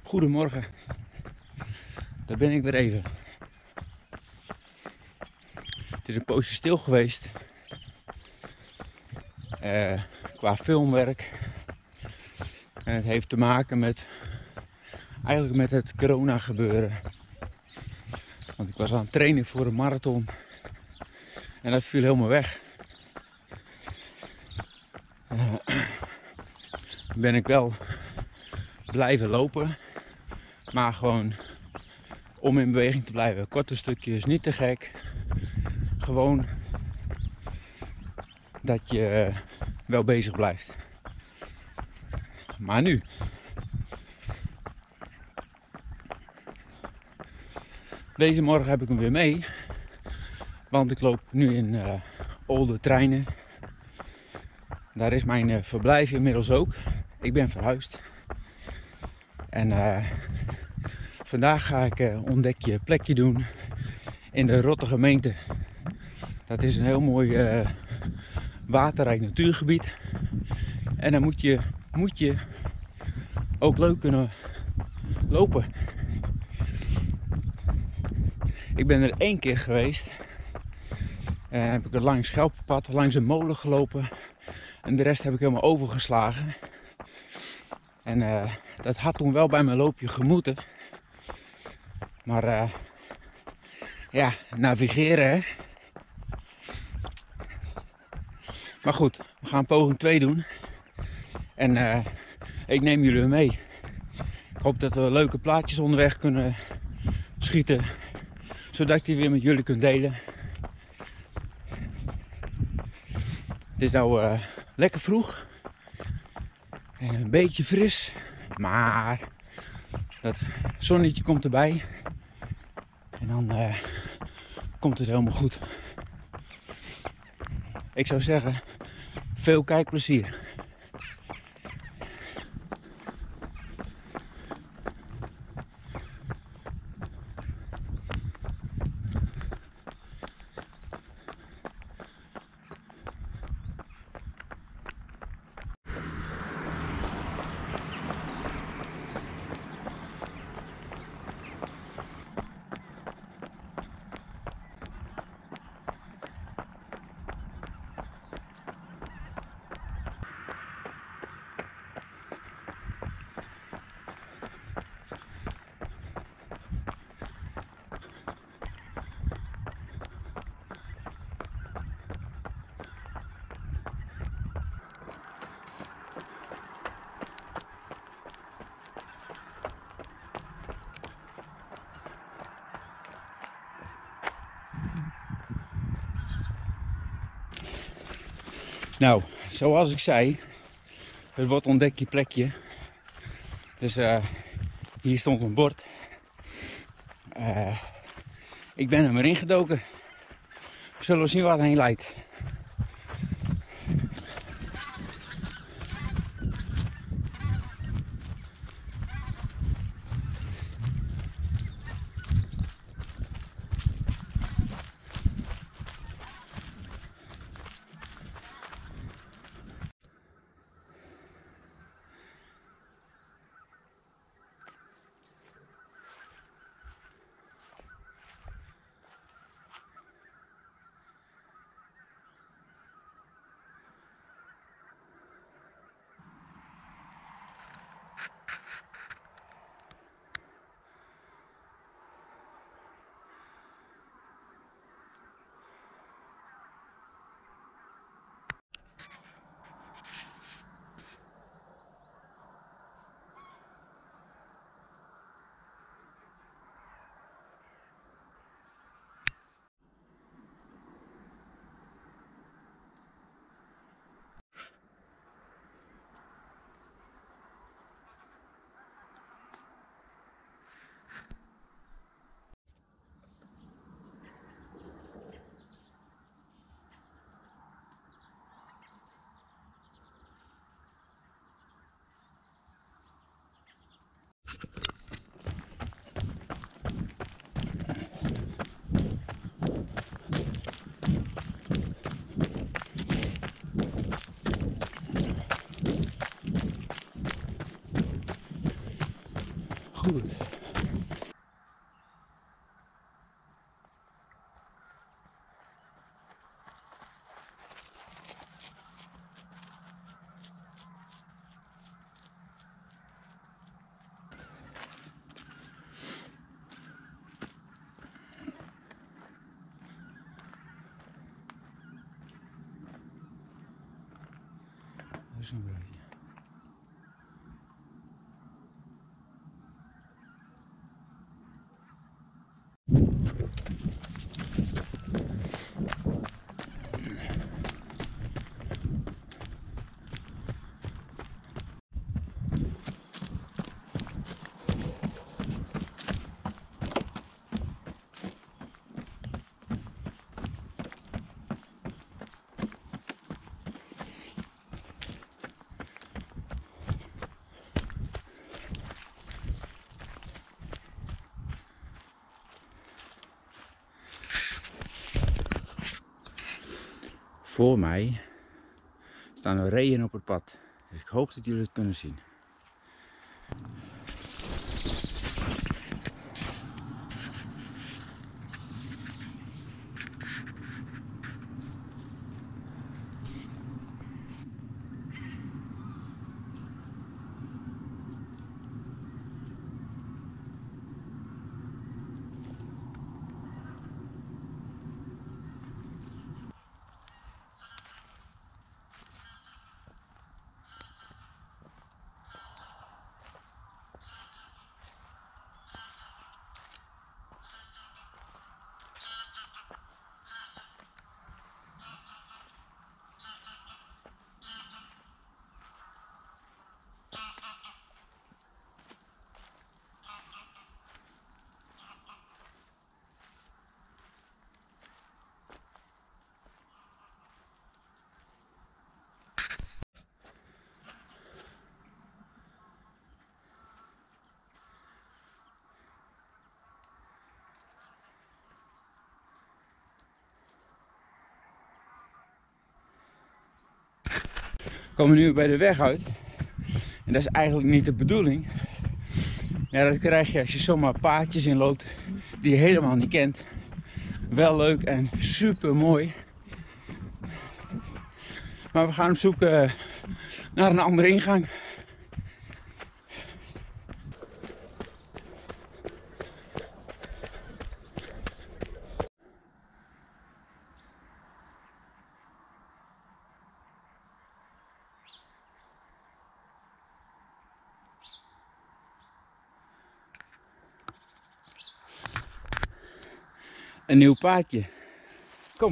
Goedemorgen, daar ben ik weer even. Het is een poosje stil geweest qua filmwerk. En het heeft te maken met het corona gebeuren. Want ik was aan het trainen voor een marathon en dat viel helemaal weg. Ben ik wel blijven lopen, maar gewoon om in beweging te blijven. Korte stukjes, niet te gek. Gewoon dat je wel bezig blijft. Maar nu. Deze morgen heb ik hem weer mee. Want ik loop nu in Olde Treinen. Daar is mijn verblijf inmiddels ook. Ik ben verhuisd. En vandaag ga ik ontdekje plekje doen in de Rotte gemeente. Dat is een heel mooi waterrijk natuurgebied. En dan moet je ook leuk kunnen lopen. Ik ben er 1 keer geweest. En heb ik er langs Schelpenpad, langs een molen gelopen. En de rest heb ik helemaal overgeslagen. En dat had toen wel bij mijn loopje gemoeten. Maar ja, navigeren hè. Maar goed, we gaan poging 2 doen. En ik neem jullie mee. Ik hoop dat we leuke plaatjes onderweg kunnen schieten. Zodat ik die weer met jullie kan delen. Het is nou lekker vroeg. En een beetje fris. Maar dat zonnetje komt erbij. En dan komt het helemaal goed. Ik zou zeggen, veel kijkplezier. Nou, zoals ik zei, het wordt ontdek je plekje. Dus hier stond een bord. Ik ben er maar ingedoken. We zullen zien waar het heen leidt. goed. Dat is een broodje. Voor mij staan er reeën op het pad, dus ik hoop dat jullie het kunnen zien. We komen nu bij de weg uit. En dat is eigenlijk niet de bedoeling. Ja, dat krijg je als je zomaar paadjes inloopt die je helemaal niet kent. Wel leuk en super mooi. Maar we gaan op zoek naar een andere ingang. Een nieuw paadje. Kom.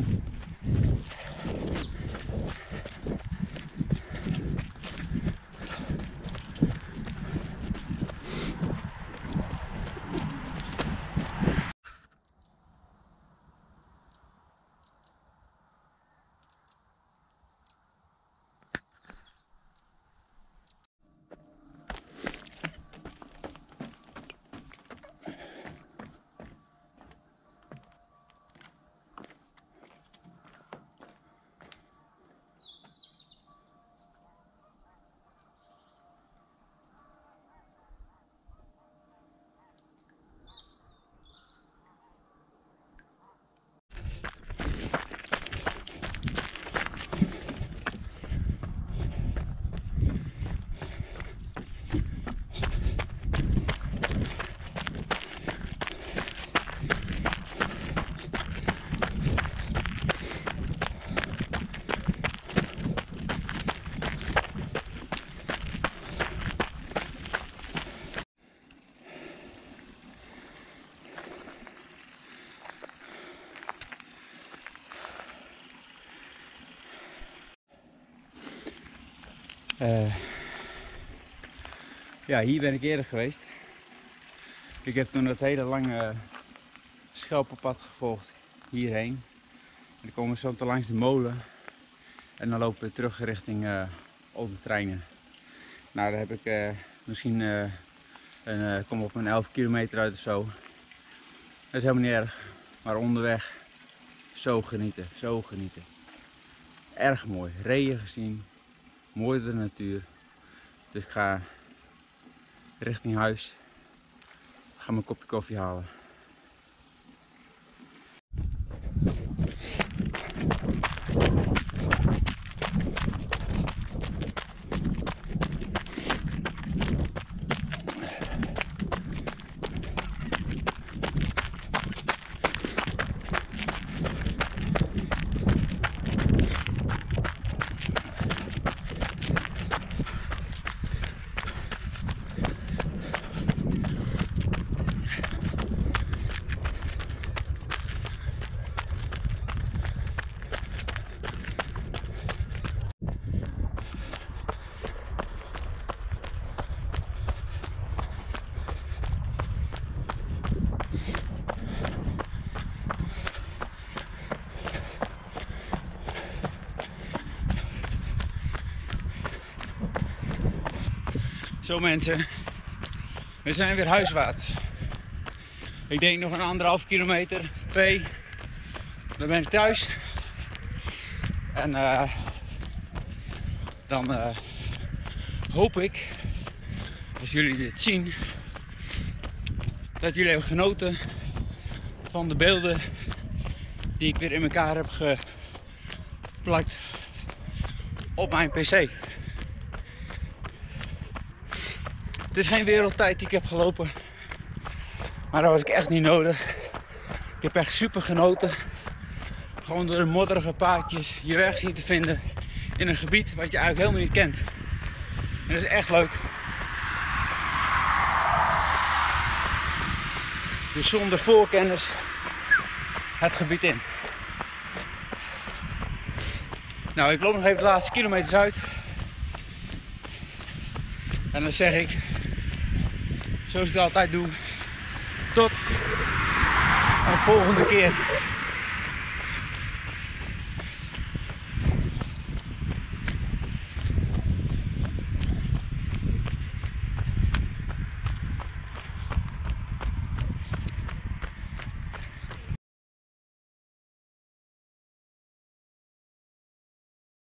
Ja, hier ben ik eerder geweest. Ik heb toen dat hele lange schelpenpad gevolgd hierheen. En dan komen we zo te langs de molen. En dan lopen we terug richting Olde Treinen. Nou, daar heb ik misschien kom op een 11 kilometer uit of zo. Dat is helemaal niet erg. Maar onderweg zo genieten, zo genieten. Erg mooi. Reeën gezien. Mooi de natuur. Dus ik ga richting huis. ga mijn kopje koffie halen. Zo mensen, we zijn weer huiswaarts. Ik denk nog een 1,5 kilometer, 2, dan ben ik thuis. En dan hoop ik, als jullie dit zien, dat jullie hebben genoten van de beelden die ik weer in elkaar heb geplakt op mijn PC. Het is geen wereldtijd die ik heb gelopen, maar dat was ik echt niet nodig. Ik heb echt super genoten. Gewoon door de modderige paadjes je weg zien te vinden in een gebied wat je eigenlijk helemaal niet kent. En dat is echt leuk. Dus zonder voorkennis het gebied in. Nou, ik loop nog even de laatste kilometers uit. En dan zeg ik, zoals ik het altijd doe, tot een volgende keer.